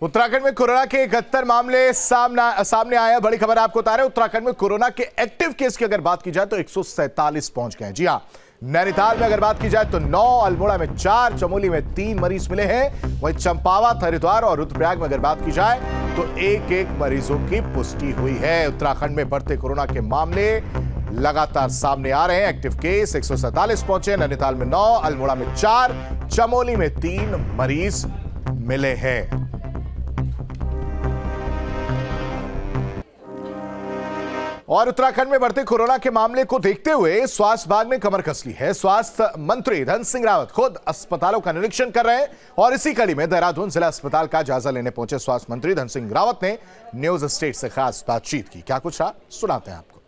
उत्तराखंड में कोरोना के 71 मामले सामने आए हैं। बड़ी खबर आपको बता रहे हैं, उत्तराखंड में कोरोना के एक्टिव केस की अगर बात की जाए तो 147 पहुंच गए हैं। जी हां, नैनीताल में अगर बात की जाए तो 9, अल्मोड़ा में 4, चमोली में 3 मरीज मिले हैं। वहीं चंपावत, हरिद्वार और रुद्रप्रयाग में अगर बात की जाए तो एक मरीजों की पुष्टि हुई है। उत्तराखंड में बढ़ते कोरोना के मामले लगातार सामने आ रहे हैं। एक्टिव केस 147 पहुंचे। नैनीताल में 9, अल्मोड़ा में 4, चमोली में 3 मरीज मिले हैं। और उत्तराखंड में बढ़ते कोरोना के मामले को देखते हुए स्वास्थ्य विभाग ने कमर कस ली है। स्वास्थ्य मंत्री धन सिंह रावत खुद अस्पतालों का निरीक्षण कर रहे हैं और इसी कड़ी में देहरादून जिला अस्पताल का जायजा लेने पहुंचे स्वास्थ्य मंत्री धन सिंह रावत ने न्यूज स्टेट से खास बातचीत की। क्या कुछ रहा, सुनाते हैं आपको।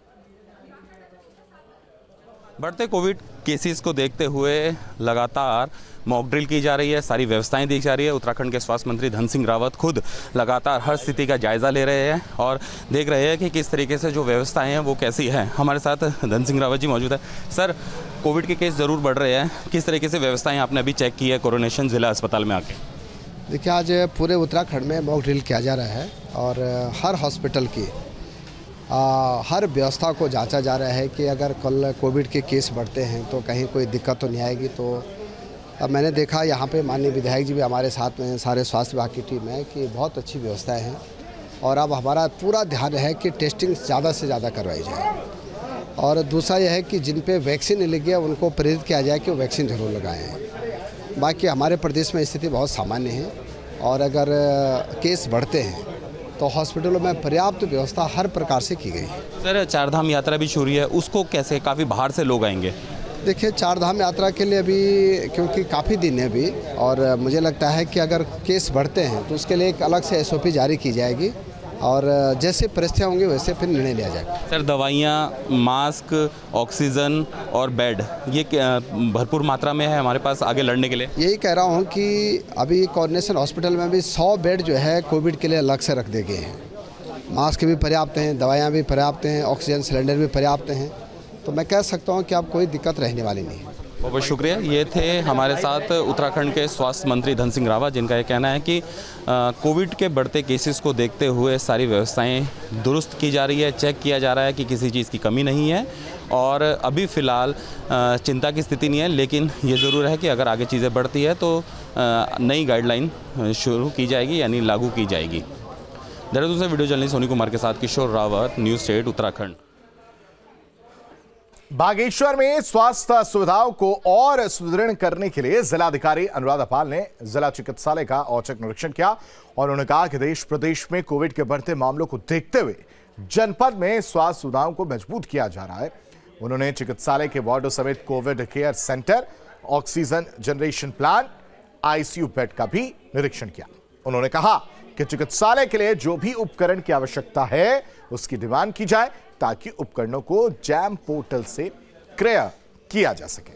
बढ़ते कोविड केसेस को देखते हुए लगातार मॉक ड्रिल की जा रही है, सारी व्यवस्थाएं दी जा रही है। उत्तराखंड के स्वास्थ्य मंत्री धन सिंह रावत खुद लगातार हर स्थिति का जायजा ले रहे हैं और देख रहे हैं कि किस तरीके से जो व्यवस्थाएं हैं वो कैसी हैं। हमारे साथ धन सिंह रावत जी मौजूद है। सर, कोविड के केस ज़रूर बढ़ रहे हैं, किस तरीके से व्यवस्थाएँ आपने अभी चेक की है कोरोनेशन जिला अस्पताल में आके? देखिए, आज पूरे उत्तराखंड में मॉक ड्रिल किया जा रहा है और हर हॉस्पिटल की हर व्यवस्था को जांचा जा रहा है कि अगर कल कोविड के केस बढ़ते हैं तो कहीं कोई दिक्कत तो नहीं आएगी। तो अब मैंने देखा यहाँ पे माननीय विधायक जी भी हमारे साथ में, सारे स्वास्थ्य विभाग की टीम है, कि बहुत अच्छी व्यवस्थाएं हैं और अब हमारा पूरा ध्यान है कि टेस्टिंग ज़्यादा से ज़्यादा करवाई जाए। और दूसरा यह है कि जिन पे वैक्सीन नहीं लगी है उनको प्रेरित किया जाए कि वो वैक्सीन जरूर लगाएँ। बाकी हमारे प्रदेश में स्थिति बहुत सामान्य है और अगर केस बढ़ते हैं तो हॉस्पिटलों में पर्याप्त व्यवस्था हर प्रकार से की गई है। सर, चारधाम यात्रा भी शुरू है, उसको कैसे, काफ़ी बाहर से लोग आएंगे? देखिए, चारधाम यात्रा के लिए अभी क्योंकि काफ़ी दिन है अभी और मुझे लगता है कि अगर केस बढ़ते हैं तो उसके लिए एक अलग से SOP जारी की जाएगी और जैसे परिस्थितियाँ होंगी वैसे फिर निर्णय लिया जाएगा। सर, दवाइयाँ, मास्क, ऑक्सीजन और बेड ये भरपूर मात्रा में है हमारे पास आगे लड़ने के लिए? यही कह रहा हूँ कि अभी कोऑर्डिनेशन हॉस्पिटल में भी 100 बेड जो है कोविड के लिए अलग से रख दिए गए हैं। मास्क भी पर्याप्त हैं, दवाइयाँ भी पर्याप्त हैं, ऑक्सीजन सिलेंडर भी पर्याप्त हैं। तो मैं कह सकता हूँ कि अब कोई दिक्कत रहने वाली नहीं है। बहुत बहुत शुक्रिया। ये थे हमारे साथ उत्तराखंड के स्वास्थ्य मंत्री धन सिंह रावत, जिनका ये कहना है कि कोविड के बढ़ते केसेस को देखते हुए सारी व्यवस्थाएं दुरुस्त की जा रही है, चेक किया जा रहा है कि किसी चीज़ की कमी नहीं है और अभी फ़िलहाल चिंता की स्थिति नहीं है। लेकिन ये ज़रूर है कि अगर आगे चीज़ें बढ़ती है तो नई गाइडलाइन शुरू की जाएगी, यानी लागू की जाएगी। देहरादून से वीडियो जर्नलिस्ट सोनी कुमार के साथ किशोर रावत, न्यूज़ स्टेट उत्तराखंड। बागेश्वर में स्वास्थ्य सुविधाओं को और सुदृढ़ करने के लिए जिलाधिकारी अनुराधा पाल ने जिला चिकित्सालय का औचक निरीक्षण किया और उन्होंने कहा कि देश प्रदेश में कोविड के बढ़ते मामलों को देखते हुए जनपद में स्वास्थ्य सुविधाओं को मजबूत किया जा रहा है। उन्होंने चिकित्सालय के वार्डों समेत Covid care centre, oxygen generation plant, ICU bed का भी निरीक्षण किया। उन्होंने कहा कि चिकित्सालय के लिए जो भी उपकरण की आवश्यकता है उसकी डिमांड की जाए ताकि उपकरणों को जैम पोर्टल से क्रय किया जा सके।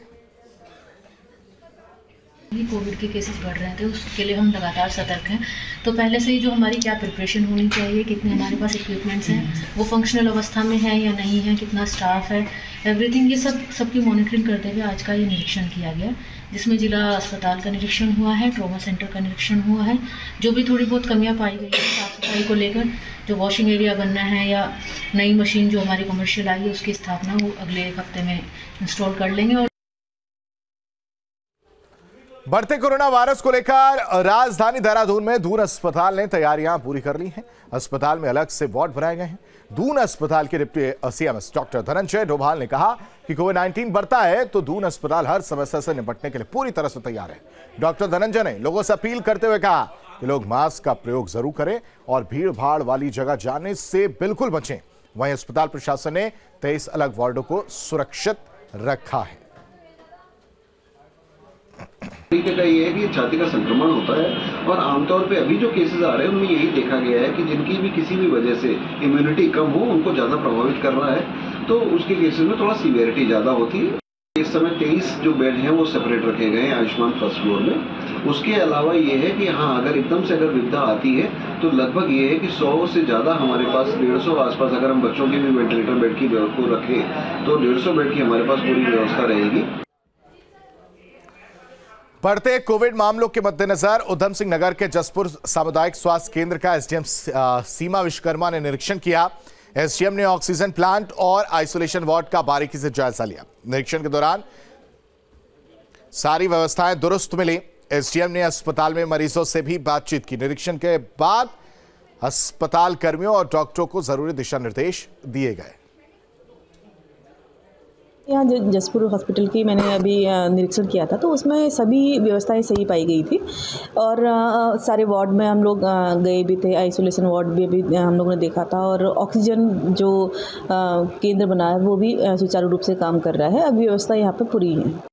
कोविड के केसेस बढ़ रहे थे, उसके लिए हम लगातार सतर्क हैं। तो पहले से ही जो हमारी क्या प्रिपरेशन होनी चाहिए, कितने हमारे पास इक्विपमेंट्स हैं, वो फंक्शनल अवस्था में है या नहीं है, कितना स्टाफ है, एवरीथिंग, ये सबकी मॉनिटरिंग करते हुए आज का ये निरीक्षण किया गया, जिसमें जिला अस्पताल का निरीक्षण हुआ है, ट्रॉमा सेंटर का निरीक्षण हुआ है। जो भी थोड़ी बहुत कमियां पाई गई है साफ सफाई को लेकर, जो वॉशिंग एरिया बनना है या नई मशीन जो हमारी कमर्शियल आई है उसकी स्थापना वो अगले 1 हफ्ते में इंस्टॉल कर लेंगे। और बढ़ते कोरोना वायरस को लेकर राजधानी देहरादून में दून अस्पताल ने तैयारियां पूरी कर ली हैं। अस्पताल में अलग से वार्ड बनाए गए हैं। दून अस्पताल के deputy CMS doctor Dhananjay Dobhal ने कहा कि कोविड-19 बढ़ता है तो दून अस्पताल हर समस्या से निपटने के लिए पूरी तरह से तैयार है। डॉक्टर धनंजय ने लोगों से अपील करते हुए कहा कि लोग मास्क का प्रयोग जरूर करें और भीड़ भाड़ वाली जगह जाने से बिल्कुल बचें। वहीं अस्पताल प्रशासन ने 23 अलग वार्डों को सुरक्षित रखा है। तरीके का ये है कि छाती का संक्रमण होता है और आमतौर पे अभी जो केसेस आ रहे हैं उनमें यही देखा गया है कि जिनकी भी किसी भी वजह से इम्यूनिटी कम हो उनको ज़्यादा प्रभावित कर रहा है, तो उसके केसेस में थोड़ा सीवियरिटी ज़्यादा होती है। इस समय 23 जो बेड हैं वो सेपरेट रखे गए हैं आयुष्मान फर्स्ट फ्लोर में। उसके अलावा ये है कि हाँ, अगर एकदम से अगर विपदा आती है तो लगभग ये है कि 100 से ज़्यादा हमारे पास 150 आसपास, अगर हम बच्चों के भी वेंटिलेटर बेड की व्यवस्था को रखें तो 150 बेड की हमारे पास पूरी व्यवस्था रहेगी। बढ़ते कोविड मामलों के मद्देनजर उधम सिंह नगर के जसपुर सामुदायिक स्वास्थ्य केंद्र का एसडीएम सीमा विश्वकर्मा ने निरीक्षण किया। एसडीएम ने ऑक्सीजन प्लांट और आइसोलेशन वार्ड का बारीकी से जायजा लिया। निरीक्षण के दौरान सारी व्यवस्थाएं दुरुस्त मिली। एसडीएम ने अस्पताल में मरीजों से भी बातचीत की। निरीक्षण के बाद अस्पताल कर्मियों और डॉक्टरों को जरूरी दिशा निर्देश दिए गए। यहाँ जसपुर हॉस्पिटल की मैंने अभी निरीक्षण किया था, तो उसमें सभी व्यवस्थाएं सही पाई गई थी और सारे वार्ड में हम लोग गए भी थे। आइसोलेशन वार्ड भी अभी हम लोगों ने देखा था और ऑक्सीजन जो केंद्र बना है वो भी सुचारू रूप से काम कर रहा है। अब व्यवस्था यहाँ पे पूरी है।